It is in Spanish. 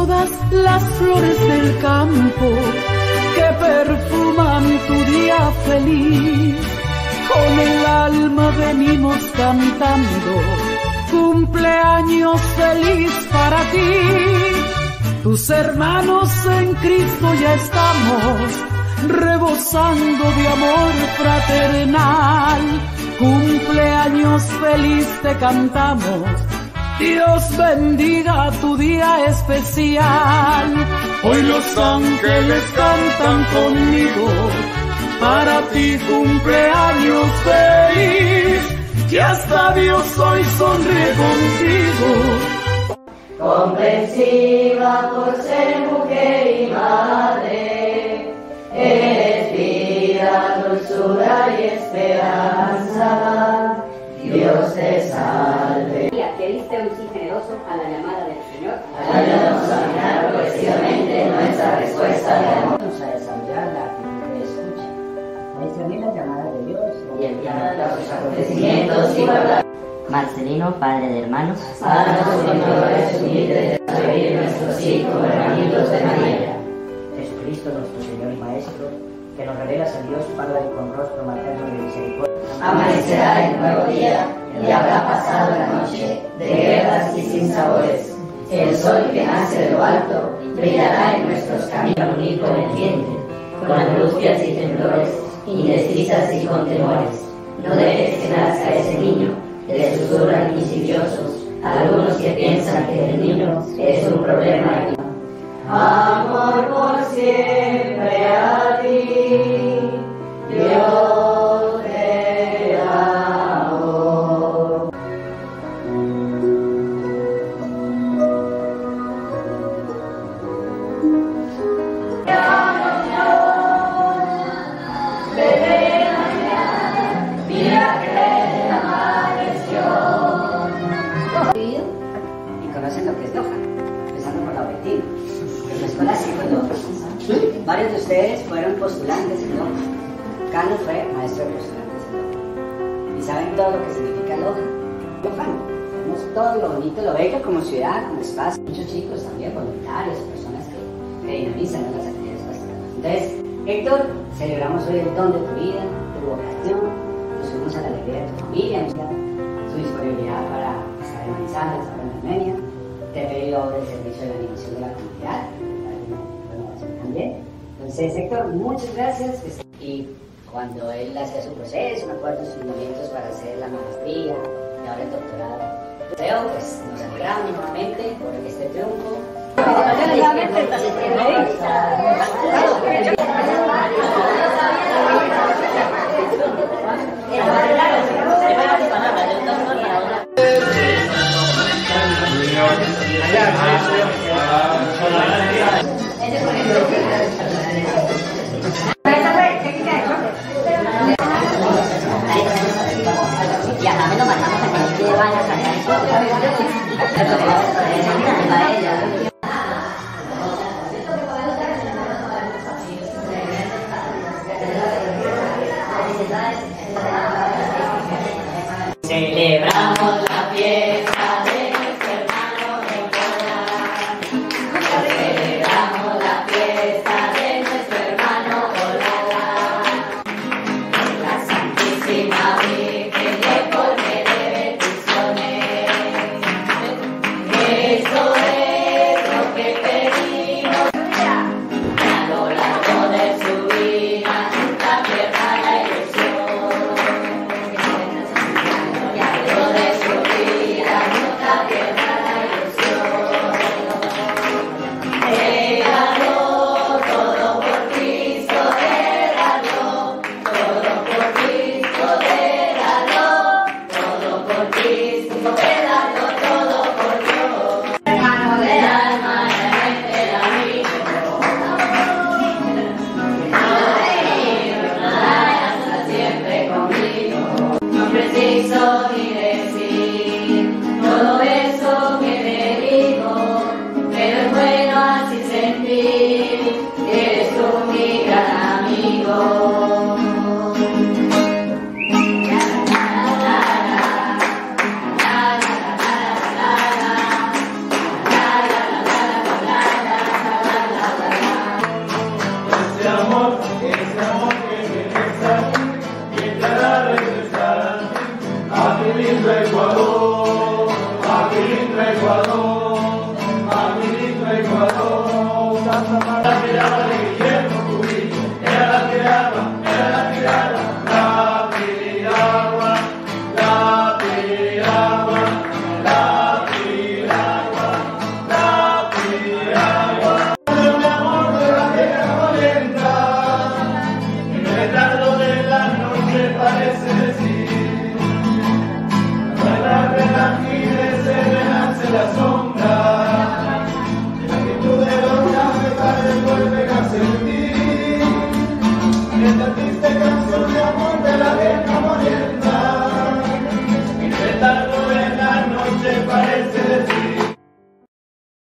todas las flores del campo que perfuman tu día feliz. Con el alma venimos cantando, cumpleaños feliz para ti. Tus hermanos en Cristo ya estamos, rebosando de amor fraternal. Cumpleaños feliz te cantamos, Dios bendiga tu día especial. Hoy los ángeles cantan conmigo, para ti cumpleaños feliz, que hasta Dios hoy sonríe contigo. Comprensiva por ser mujer y madre, eres vida, dulzura y esperanza. Dios te salve. Que diste un sí generoso a la llamada del Señor. Ayúdanos a mirar progresivamente nuestra respuesta de amor. Vamos a desarrollar la actitud de escucha, a discernir las llamadas de Dios y enviar los acontecimientos y verdad. Marcelino, padre de hermanos. Haznos conocedores humildes de servir nuestros hijos, hermanitos de María. Jesucristo, nuestro Señor y Maestro, que nos revelas a Dios Padre con rostro materno de misericordia. Amanecerá el nuevo día y habrá pasado la noche de guerras y sin sabores. El sol que nace de lo alto brillará en nuestros caminos omniconveniente, con angustias y temblores, indecisas y con temores. No dejes que nazca ese niño, le susurran insidiosos algunos que piensan que el niño es un problema. Amor por siempre a ti, Dios te amo. Y conocen lo que es Loja, empezando por la Obetina. En la escuela sí fue Loja. Varios de ustedes fueron postulantes en Loja. Carlos fue maestro de postulantes en Loja. Y saben todo lo que significa Loja. Lojano. Vemos todo lo bonito, lo bello como ciudad, como espacio. Muchos chicos también, voluntarios, personas que dinamizan las actividades pastorales. Entonces, Héctor, celebramos hoy el don de tu vida, tu vocación, nos unimos a la alegría de tu familia, tu disponibilidad para estar en Manizales, estar en Armenia. Te he pedido el servicio de la animación de la comunidad, para una renovación también. Entonces, Héctor, muchas gracias. Y cuando él hacía su proceso, me acuerdo sus momentos para hacer la maestría y ahora el doctorado. Pues nos alegramos nuevamente por este triunfo. ese amor que regresa y entrará a regresar. ¡Ah, qué lindo Ecuador! ¡Ah, qué lindo Ecuador! ¡Ah, qué lindo Ecuador! La mirada de Guillermo Cubillo era la piragua, la piragua. Parece decir, para relajir se renace la sombra, la actitud de los cafetales vuelven a sentir, esta triste canción de amor de la vieja morienta, el retardo de la noche parece